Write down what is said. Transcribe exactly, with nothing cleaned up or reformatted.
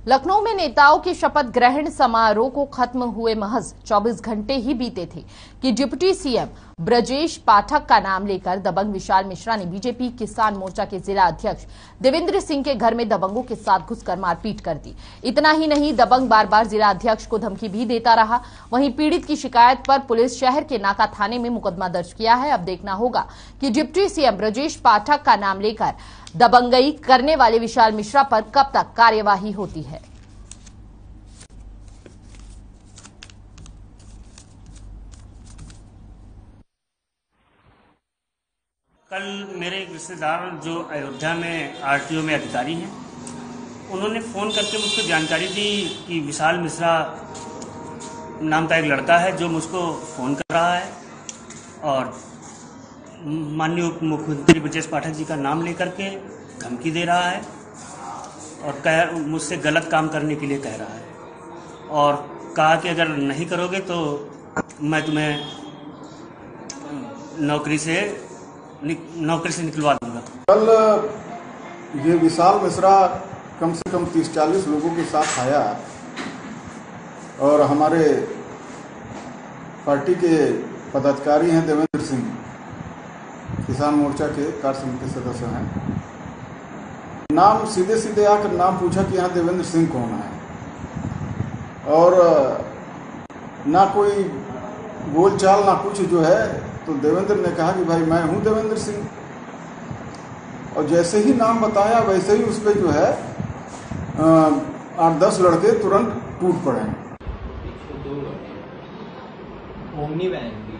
लखनऊ में नेताओं के शपथ ग्रहण समारोह को खत्म हुए महज चौबीस घंटे ही बीते थे कि डिप्टी सीएम ब्रजेश पाठक का नाम लेकर दबंग विशाल मिश्रा ने बीजेपी किसान मोर्चा के जिला अध्यक्ष देवेंद्र सिंह के घर में दबंगों के साथ घुसकर मारपीट कर दी। इतना ही नहीं, दबंग बार बार जिला अध्यक्ष को धमकी भी देता रहा। वहीं पीड़ित की शिकायत पर पुलिस शहर के नाका थाने में मुकदमा दर्ज किया है। अब देखना होगा कि डिप्टी सीएम ब्रजेश पाठक का नाम लेकर दबंगई करने वाले विशाल मिश्रा पर कब तक कार्यवाही होती है। कल मेरे एक रिश्तेदार जो अयोध्या में आरटीओ में अधिकारी हैं, उन्होंने फ़ोन करके मुझको जानकारी दी कि विशाल मिश्रा नाम का एक लड़का है जो मुझको फ़ोन कर रहा है और माननीय उप मुख्यमंत्री ब्रजेश पाठक जी का नाम लेकर के धमकी दे रहा है और कह मुझसे गलत काम करने के लिए कह रहा है और कहा कि अगर नहीं करोगे तो मैं तुम्हें नौकरी से नौकरी से निकलवा दूंगा। कल ये विशाल मिश्रा कम से कम तीस चालीस लोगों के साथ आया और हमारे पार्टी के पदाधिकारी हैं देवेंद्र सिंह, किसान मोर्चा के कार्य समिति सदस्य हैं। नाम सीधे सीधे आकर नाम पूछा कि यहाँ देवेंद्र सिंह कौन है और ना कोई बोलचाल ना कुछ जो है। तो देवेंद्र ने कहा कि भाई मैं हूं देवेंद्र सिंह और जैसे ही नाम बताया वैसे ही उस पर जो है आठ दस लड़के तुरंत टूट पड़े।